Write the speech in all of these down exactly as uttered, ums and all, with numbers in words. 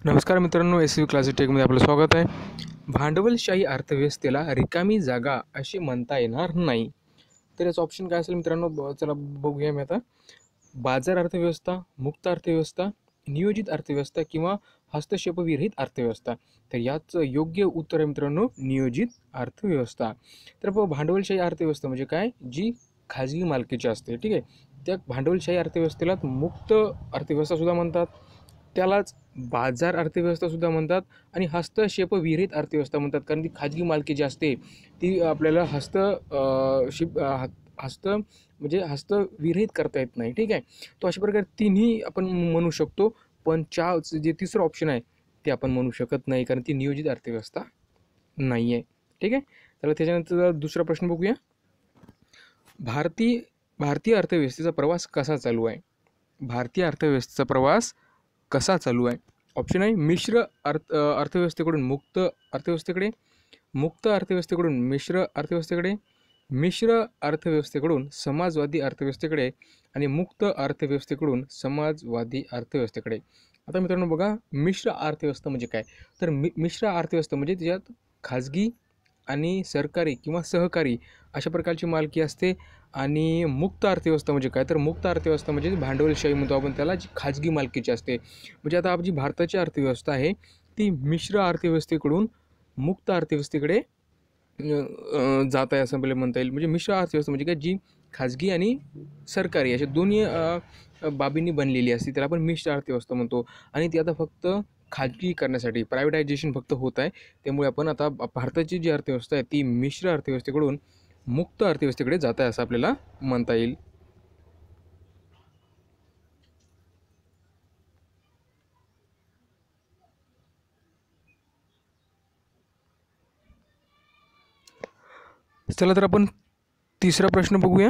नमस्कार मित्रांनो, S V classic टेकमध्ये आपलं स्वागत आहे. भांडवलशाही अर्थव्यवस्थेला रिकामी जागा अशी म्हणता येणार नाही. तर याचं ऑप्शन काय असेल मित्रांनो? ब चला बघूया मी आता. बाजार अर्थव्यवस्था, मुक्त अर्थव्यवस्था, नियोजित अर्थव्यवस्था किंवा हस्तक्षेपविरहित अर्थव्यवस्था. तर याचं योग्य उत्तर आहे मित्रांनो, नियोजित अर्थव्यवस्था. तर ब भांडवलशाही अर्थव्यवस्था म्हणजे काय? जी खाजगी मालकीची असते. ठीक आहे. त्या भांडवलशाही अर्थव्यवस्थेला मुक्त अर्थव्यवस्थासुद्धा म्हणतात, त्यालाच बाजार अर्थव्यवस्थासुद्धा म्हणतात आणि हस्तक्षेपविरहित अर्थव्यवस्था म्हणतात. कारण ती खाजगी मालकी जी असते ती आपल्याला हस्त शिप हस्त म्हणजे हस्तविरहित करता येत नाही. ठीक आहे. तो अशा प्रकारे तिन्ही आपण म्हणू शकतो, पण चा जे तिसरं ऑप्शन आहे ते आपण म्हणू शकत नाही, कारण ती नियोजित अर्थव्यवस्था नाही आहे. ठीक आहे. तर त्याच्यानंतर दुसरा प्रश्न बघूया. भारतीय भारतीय अर्थव्यवस्थेचा प्रवास कसा चालू आहे? भारतीय अर्थव्यवस्थेचा प्रवास कसा चालू आहे? ऑप्शन आहे मिश्र अर्थ अर्थव्यवस्थेकडून मुक्त अर्थव्यवस्थेकडे, मुक्त अर्थव्यवस्थेकडून मिश्र अर्थव्यवस्थेकडे, मिश्र अर्थव्यवस्थेकडून समाजवादी अर्थव्यवस्थेकडे आणि मुक्त अर्थव्यवस्थेकडून समाजवादी अर्थव्यवस्थेकडे. आता मित्रांनो बघा, मिश्र अर्थव्यवस्था म्हणजे काय? तर मि मिश्र अर्थव्यवस्था म्हणजे त्याच्यात खाजगी आणि सरकारी किंवा सहकारी अशा प्रकारची मालकी असते. आणि मुक्त अर्थव्यवस्था म्हणजे काय? तर मुक्त अर्थव्यवस्था म्हणजे भांडवलशाही म्हणतो आपण त्याला, जी खाजगी मालकीची असते. म्हणजे आता आपली भारताची अर्थव्यवस्था आहे ती मिश्र अर्थव्यवस्थेकडून मुक्त अर्थव्यवस्थेकडे जात आहे असं आपल्याला म्हणता येईल. म्हणजे मिश्र अर्थव्यवस्था म्हणजे काय? जी खाजगी आणि सरकारी अशा दोन्ही बाबींनी बनलेली असते, त्याला आपण मिश्र अर्थव्यवस्था म्हणतो. आणि ती आता फक्त खाजगी करण्यासाठी प्रायव्हेटायझेशन फक्त होत आहे. त्यामुळे आपण आता भारताची जी अर्थव्यवस्था आहे ती मिश्र अर्थव्यवस्थेकडून मुक्त अर्थव्यवस्थेकडे जात आहे असं आपल्याला म्हणता येईल. चला तर आपण तिसरा प्रश्न बघूया.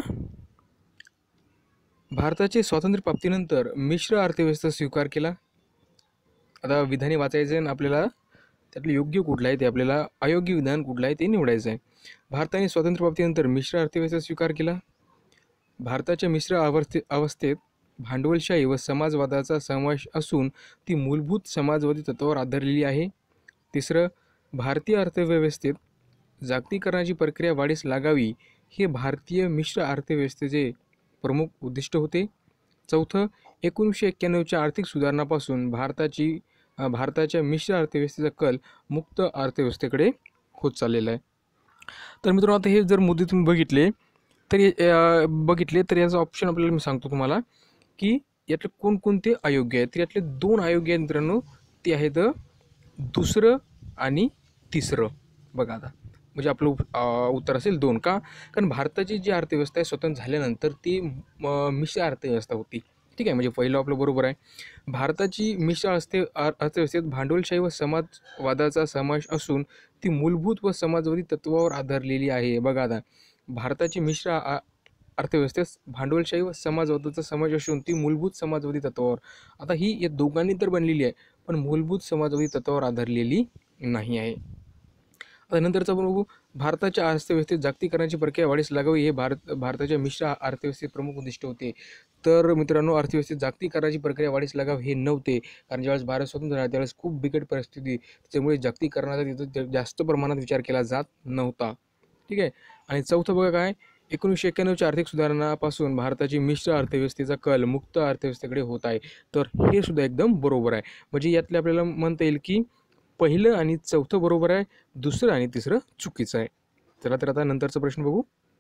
भारताचे स्वातंत्र्यप्राप्तीनंतर मिश्र अर्थव्यवस्था स्वीकार केला. आता विधाने वाचायचं आहे आपल्याला, त्यातलं योग्य कुठलं आहे ते आपल्याला, अयोग्य विधान कुठलं आहे ते निवडायचं आहे. भारताने स्वातंत्र्यप्राप्तीनंतर मिश्र अर्थव्यवस्था स्वीकार केला. भारताच्या मिश्र अवस्थे अवस्थेत भांडवलशाही व समाजवादाचा समावेश असून ती मूलभूत समाजवादी तत्त्वावर आधारलेली आहे. तिसरं, भारतीय अर्थव्यवस्थेत जागतिकीकरणाची प्रक्रिया वाढीस लागावी हे भारतीय मिश्र अर्थव्यवस्थेचे प्रमुख उद्दिष्ट होते. चौथं, एकोणीसशे एक्क्याण्णवच्या आर्थिक सुधारणापासून भारताची भारताच्या मिश्र अर्थव्यवस्थेचा कल मुक्त अर्थव्यवस्थेकडे होत चाललेला आहे. तर मित्रांनो, आता हे जर मुद्दे तुम्ही बघितले तर बघितले तर याचा ऑप्शन आपल्याला मी सांगतो तुम्हाला की यातले कोणकोणते अयोग्य आहेत. तर यातले दोन अयोग्य आहेत मित्रांनो, ते आहेत दुसरं आणि तिसरं. बघा आता, म्हणजे आपलं उत्तर असेल दोन. का? कारण भारताची जी अर्थव्यवस्था आहे स्वतंत्र झाल्यानंतर ती मिश्र अर्थव्यवस्था होती. ठीक आहे. म्हणजे पहिलं आपलं बरोबर आहे. भारताची मिश्र अर्थे अर्थव्यवस्थेत भांडवलशाही व समाजवादाचा समावेश असून ती मूलभूत व समाजवादी तत्त्वावर आधारलेली आहे. बघा आता, भारताची मिश्र अर्थव्यवस्थेत भांडवलशाही व समाजवादाचा समावेश असून ती मूलभूत समाजवादी तत्त्वावर, आता ही या दोघांनी तर बनलेली आहे पण मूलभूत समाजवादी तत्त्वावर आधारलेली नाही आहे. आता नंतरचा आपण बघू, भारताच्या अर्थव्यवस्थेत जागतिकीकरणाची प्रक्रिया वाढीस लागावी हे भारत भारताच्या मिश्र अर्थव्यवस्थेचे प्रमुख उद्दिष्ट होते. तर मित्रांनो, अर्थव्यवस्थेत जागतिकीकरणाची प्रक्रिया वाढीस लागावी हे नव्हते, कारण ज्यावेळेस भारत स्वतंत्र झाला त्यावेळेस खूप बिकट परिस्थिती, त्यामुळे जागतिकीकरणाचा तिथं जास्त प्रमाणात विचार केला जात नव्हता. ठीक आहे. आणि चौथं बघा काय, एकोणीसशे एक्क्याण्णवच्या आर्थिक सुधारणापासून भारताची मिश्र अर्थव्यवस्थेचा कल मुक्त अर्थव्यवस्थेकडे होत आहे. तर हे सुद्धा एकदम बरोबर आहे. म्हणजे यातले आपल्याला म्हणता येईल की पहिलं आणि चौथं बरोबर आहे, दुसरं आणि तिसरं चुकीचं आहे. चला तर आता नंतरचा प्रश्न बघू.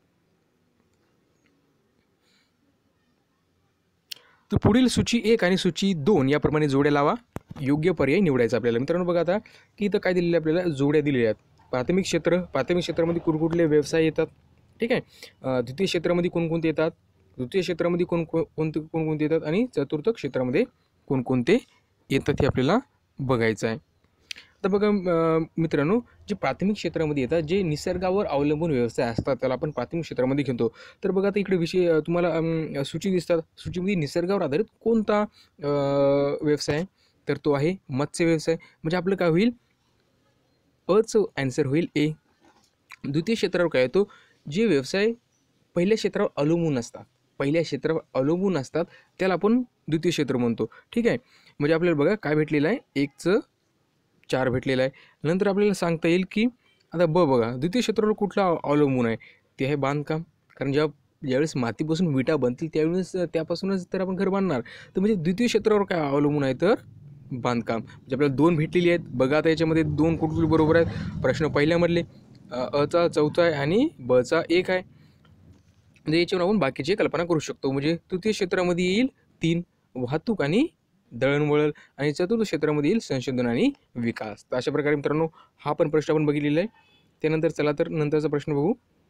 तर पुढील सूची एक आणि सूची दोन याप्रमाणे जोड्या लावा. योग्य पर्याय निवडायचा आपल्याला. मित्रांनो बघा आता की इथं काय दिलेलं आहे आपल्याला, जोड्या दिलेल्या आहेत. प्राथमिक क्षेत्र, प्राथमिक क्षेत्रामध्ये कुठकुठले व्यवसाय येतात. ठीक आहे. द्वितीय क्षेत्रामध्ये कोणकोणते येतात, तृतीय क्षेत्रामध्ये कोण कोणते कोणकोणते येतात आणि चतुर्थ क्षेत्रामध्ये कोणकोणते येतात हे आपल्याला बघायचं आहे. तर बघा मित्रांनो, जे प्राथमिक क्षेत्रामध्ये येतात, जे निसर्गावर अवलंबून व्यवसाय असतात त्याला आपण प्राथमिक क्षेत्रामध्ये घेतो. तर बघा आता इकडे विषय तुम्हाला सूची दिसतात. सूचीमध्ये निसर्गावर आधारित कोणता व्यवसाय आहे? तर तो आहे मत्स्य व्यवसाय. म्हणजे आपलं काय होईल, अचं ॲन्सर होईल ए. द्वितीय क्षेत्रावर काय येतो, जे व्यवसाय पहिल्या क्षेत्रावर अवलंबून असतात पहिल्या क्षेत्रावर अवलंबून असतात त्याला आपण द्वितीय क्षेत्र म्हणतो. ठीक आहे. म्हणजे आपल्याला बघा काय भेटलेलं आहे, एकचं चार भेटलेलं आहे. नंतर आपल्याला सांगता येईल की आता ब बघा, द्वितीय क्षेत्रावर कुठला अवलंबून आहे, ते आहे बांधकाम. कारण जेव्हा ज्यावेळेस मातीपासून विटा बनतील त्यावेळेस त्यापासूनच तर आपण घर बांधणार. तर म्हणजे द्वितीय क्षेत्रावर काय अवलंबून आहे, तर बांधकाम. म्हणजे आपल्याला दोन भेटलेली आहेत. बघा आता याच्यामध्ये दोन कुठली बरोबर आहेत. प्रश्न पहिल्यामधले अचा चौथा आहे आणि बचा एक आहे. म्हणजे याच्यावर आपण बाकीची कल्पना करू शकतो. म्हणजे तृतीय क्षेत्रामध्ये येईल तीन, वाहतूक आणि दळणवळण, आणि चतुर्थ क्षेत्रामध्ये येईल संशोधन आणि विकास. तर अशा प्रकारे मित्रांनो हा पण प्रश्न आपण बघितलेला आहे. त्यानंतर चला तर नंतरचा प्रश्न बघू.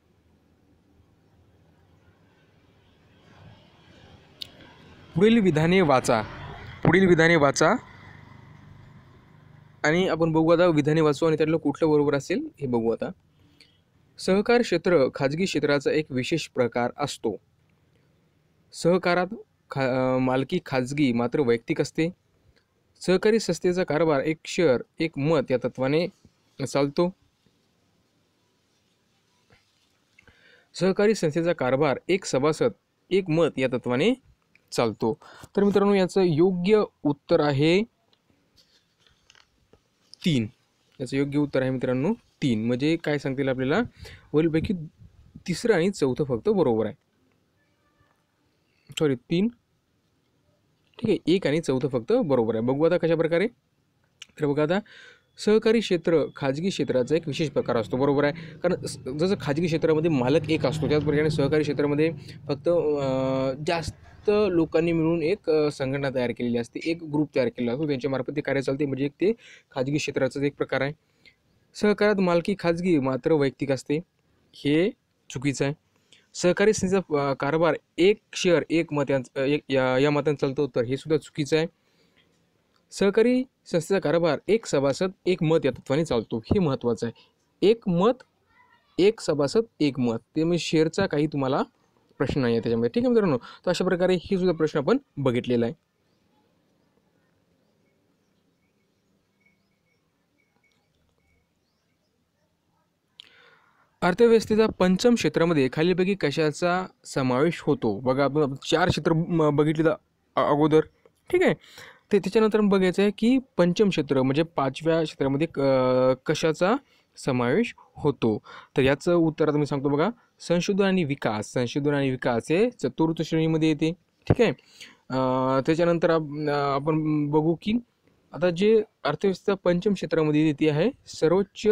पुढील विधाने वाचा. पुढील विधाने वाचा आणि आपण बघू आता विधाने वाचू आणि त्यातलं कुठलं बरोबर असेल हे बघू आता. सहकार क्षेत्र खाजगी क्षेत्राचा एक विशेष प्रकार असतो. सहकारात खा मालकी खाजगी मात्र वैयक्तिक असते. सहकारी संस्थेचा कारभार एक शेअर एक मत या तत्वाने चालतो. सहकारी संस्थेचा कारभार एक सभासद एक मत या तत्वाने चालतो. तर मित्रांनो याचं योग्य उत्तर आहे तीन. याचं योग्य उत्तर आहे मित्रांनो तीन. म्हणजे काय सांगतील आपल्याला, वरीलपैकी तिसरं आणि चौथं फक्त बरोबर आहे. सॉरी तीन, ठीक आहे, एक आणि चौथं फक्त बरोबर आहे. बघू आता कशा प्रकारे. तर बघा आता, सहकारी क्षेत्र खाजगी क्षेत्राचा एक विशेष प्रकार असतो. बरोबर आहे. कारण जसं खाजगी क्षेत्रामध्ये मालक एक असतो, त्याचप्रकारे सहकारी क्षेत्रामध्ये फक्त जास्त लोकांनी मिळून एक संघटना तयार केलेली असते, एक ग्रुप तयार केलेला असतो, त्यांच्यामार्फत ते कार्य चालते. म्हणजे एक ते खाजगी क्षेत्राचाच एक प्रकार आहे. सहकारात मालकी खाजगी मात्र वैयक्तिक असते, हे चुकीचं आहे. सहकारी संस्थेचा कारभार एक शेअर एक मत एक या या मतांनी चालतो, तर हे सुद्धा चुकीचं आहे. सहकारी संस्थेचा कारभार एक सभासद एक मत या तत्वाने चालतो, हे महत्त्वाचं आहे. एक मत एक सभासद एक मत, ते म्हणजे शेअरचा काही तुम्हाला प्रश्न नाही आहे त्याच्यामध्ये. ठीक आहे मित्रांनो. तर अशा प्रकारे हे सुद्धा प्रश्न आपण बघितलेला आहे. अर्थव्यवस्थेचा पंचम क्षेत्रामध्ये खालीलपैकी कशाचा समावेश होतो. बघा आपण चार क्षेत्र बघितले अगोदर, ठीक आहे. ते त्याच्यानंतर बघायचं आहे की पंचम क्षेत्र म्हणजे पाचव्या क्षेत्रामध्ये कशाचा समावेश होतो. तर याचं उत्तर आता मी सांगतो बघा. संशोधन आणि विकास. संशोधन आणि विकास हे चतुर्थ श्रेणीमध्ये येते, ठीक आहे. त्याच्यानंतर आपण बघू की आता जे अर्थव्यवस्था पंचम क्षेत्रामध्ये येते आहे सर्वोच्च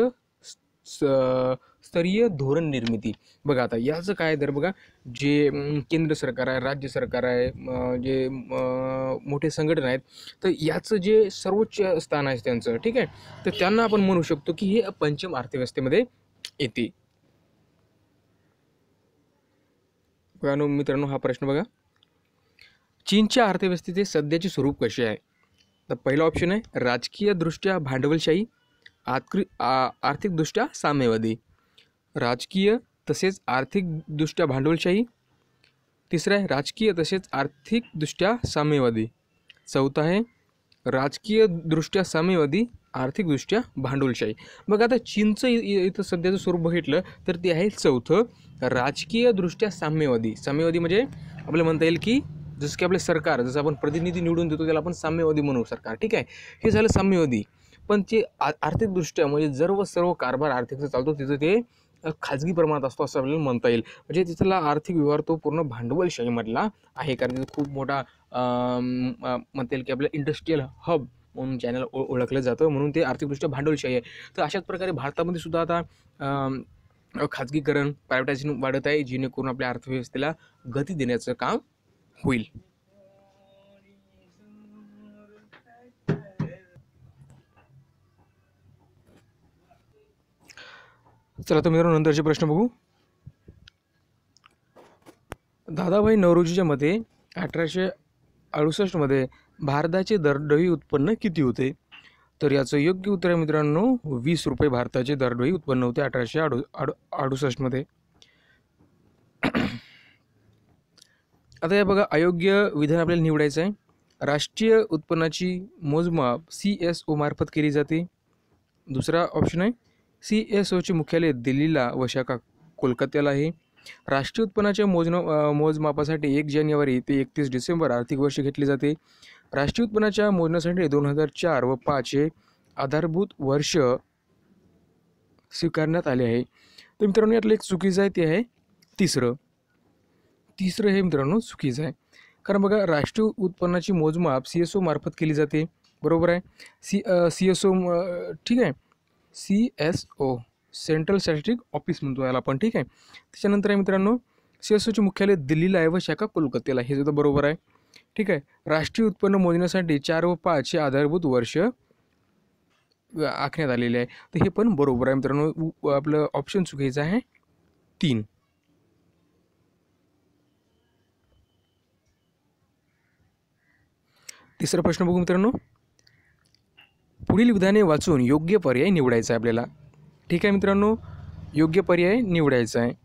स्तरीय धोरण निर्मिती. बघा आता याचं काय तर बघा, जे केंद्र सरकार आहे, राज्य सरकार आहे, जे मोठे संघटना आहेत, तर याचं जे सर्वोच्च स्थान आहे त्यांचं, ठीक आहे, तर त्यांना आपण म्हणू शकतो की हे पंचम अर्थव्यवस्थेमध्ये येते. बघा मित्रांनो हा प्रश्न बघा. चीनच्या अर्थव्यवस्थेचे सध्याचे स्वरूप कसे आहे. तर पहिला ऑप्शन आहे राजकीय दृष्ट्या भांडवलशाही, आर्थिकदृष्ट्या साम्यवादी. राजकीय तसेच आर्थिकदृष्ट्या भांडवलशाही. तिसरा आहे राजकीय तसेच आर्थिकदृष्ट्या साम्यवादी. चौथा आहे राजकीय दृष्ट्या साम्यवादी, आर्थिकदृष्ट्या भांडवलशाही. मग आता चीनचं इथं सध्याचं स्वरूप बघितलं तर ते आहे चौथं, राजकीय दृष्ट्या साम्यवादी. साम्यवादी म्हणजे आपल्याला म्हणता येईल की जसं की आपले सरकार, जसं आपण प्रतिनिधी निवडून देतो त्याला आपण साम्यवादी म्हणू सरकार, ठीक आहे, हे झालं साम्यवादी. पण ते आर्थिकदृष्ट्या म्हणजे सर्व सर्व कारभार आर्थिकचा चालतो तिथं ते खाजगी प्रमाणात असतो असं आपल्याला म्हणता येईल. म्हणजे तिथला आर्थिक व्यवहार तो पूर्ण भांडवलशाहीमधला आहे. कारण तिथं खूप मोठा म्हणता येईल की आपलं इंडस्ट्रीयल हब म्हणून चॅनल ओळखलं जातं, म्हणून ते आर्थिकदृष्ट्या भांडवलशाही आहे. तर अशाच प्रकारे भारतामध्ये सुद्धा आता खाजगीकरण प्रायव्हेटायझेशन वाढत आहे, जेणेकरून आपल्या अर्थव्यवस्थेला गती देण्याचं काम होईल. चला तर मित्रांनो नंतरचे प्रश्न बघू. दादाभाई नौरोजीच्या मते अठराशे अडुसष्टमध्ये भारताचे दरडोई उत्पन्न किती होते. तर याचं योग्य उत्तर आहे मित्रांनो वीस रुपये भारताचे दरडोई उत्पन्न होते अठराशे अडु अडु अडुसष्टमध्ये. आता या बघा अयोग्य विधान आपल्याला निवडायचं आहे. राष्ट्रीय उत्पन्नाची मोजमाप सी एस ओ मार्फत केली जाते. दुसरा ऑप्शन आहे सी एस ओचे मुख्यालय दिल्लीला व शाखा कोलकात्याला आहे. राष्ट्रीय उत्पन्नाच्या मोजन मोजमापासाठी एक जानेवारी ते एकतीस डिसेंबर आर्थिक वर्ष घेतले जाते. राष्ट्रीय उत्पन्नाच्या मोजण्यासाठी दोन हजार चार व पाच हे आधारभूत वर्ष स्वीकारण्यात आले आहे. तर मित्रांनो यातलं एक चुकीचं आहे ते आहे तिसरं तिसरं हे मित्रांनो चुकीचं आहे. कारण बघा राष्ट्रीय उत्पन्नाची मोजमाप सी एस ओ मार्फत केली जाते, बरोबर आहे. सी सी एस ओ ठीक आहे, C S O central statistic office म्हणतो याला आपण, ठीक आहे. त्याच्यानंतर आहे मित्रांनो सी एस ओचे मुख्यालय दिल्लीला आहे व शाखा कोलकात्याला, हे सुद्धा बरोबर आहे, ठीक आहे. राष्ट्रीय उत्पन्न मोजण्यासाठी चार व पाच हे आधारभूत वर्ष आखण्यात आलेले आहे, तर हे पण बरोबर आहे मित्रांनो. आपलं ऑप्शन चुकीचं आहे तीन. तिसरा प्रश्न बघू मित्रांनो. पुढील विधाने वाचून योग्य पर्याय निवडायचा आहे आपल्याला, ठीक आहे मित्रांनो. योग्य पर्याय निवडायचा आहे.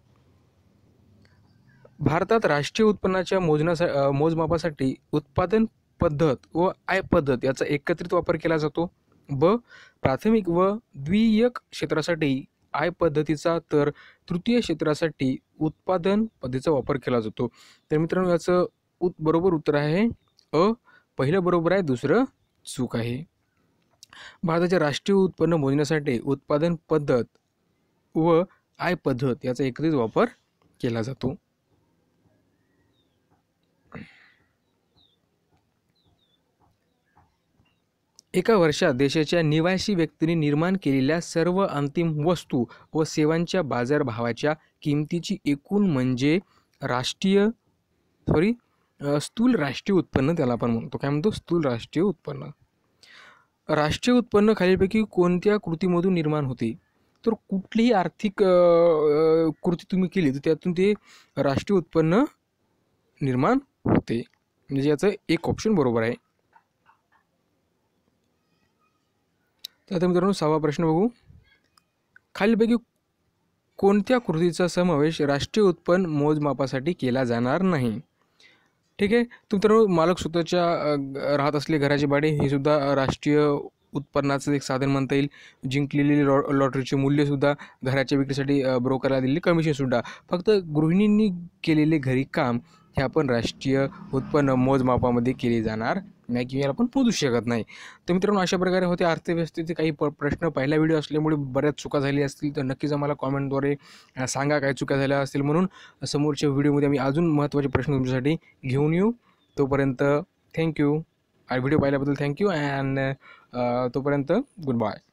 भारतात राष्ट्रीय उत्पन्नाच्या मोजण्यासा मोजमापासाठी उत्पादन पद्धत व आय पद्धत याचा एकत्रित वापर केला जातो. ब प्राथमिक व द्वितीयक क्षेत्रासाठी आय पद्धतीचा तर तृतीय क्षेत्रासाठी उत्पादन पद्धतीचा वापर केला जातो. तर मित्रांनो याचं उत बरोबर उत्तर आहे अ. पहिलं बरोबर आहे, दुसरं चूक आहे. भारताचे राष्ट्रीय उत्पन्न मोजण्यासाठी उत्पादन पद्धत व आय पद्धत याचा एकत्रित वापर केला जातो. एका वर्षात देशाच्या निवासी व्यक्तींनी निर्माण केलेल्या सर्व अंतिम वस्तू व सेवांच्या बाजारभावाच्या किमतीची एकूण म्हणजे राष्ट्रीय सॉरी स्थूल राष्ट्रीय उत्पन्न त्याला आपण म्हणतो. काय म्हणतो? स्थूल राष्ट्रीय उत्पन्न. राष्ट्रीय उत्पन्न खालीलपैकी कोणत्या कृतीमधून निर्माण होते? तर कुठलीही आर्थिक कृती तुम्ही केली तर त्यातून ते राष्ट्रीय उत्पन्न निर्माण होते, म्हणजे याचं एक ऑप्शन बरोबर आहे. तर आता मित्रांनो सहावा प्रश्न बघू. खालीलपैकी कोणत्या कृतीचा समावेश राष्ट्रीय उत्पन्न मोजमापासाठी केला जाणार नाही? ठीक आहे. मित्रांनो मालक स्वतःच्या राहत असलेले घराचे भाडे हे सुद्धा राष्ट्रीय उत्पन्नाचं एक साधन म्हणता येईल. जिंकलेली लॉ लॉटरीचे मूल्यसुद्धा, घराच्या विक्रीसाठी ब्रोकरला दिलेले कमिशनसुद्धा. फक्त गृहिणींनी केलेले घरी काम हे आपण राष्ट्रीय उत्पन्न मोजमापामध्ये केले जाणार नाही किंवा याला आपण मोजू शकत नाही. तर मित्रांनो अशा प्रकारे होते अर्थव्यवस्थेचे काही प प्रश्न. पहिला व्हिडिओ असल्यामुळे बऱ्याच चुका झाल्या असतील तर नक्कीच आम्हाला कॉमेंटद्वारे सांगा काय चुका झाल्या असतील, म्हणून समोरच्या व्हिडिओमध्ये आम्ही अजून महत्त्वाचे प्रश्न तुमच्यासाठी घेऊन येऊ. तोपर्यंत थँक्यू. व्हिडिओ पाहिल्याबद्दल थँक्यू अँड तोपर्यंत गुड बाय.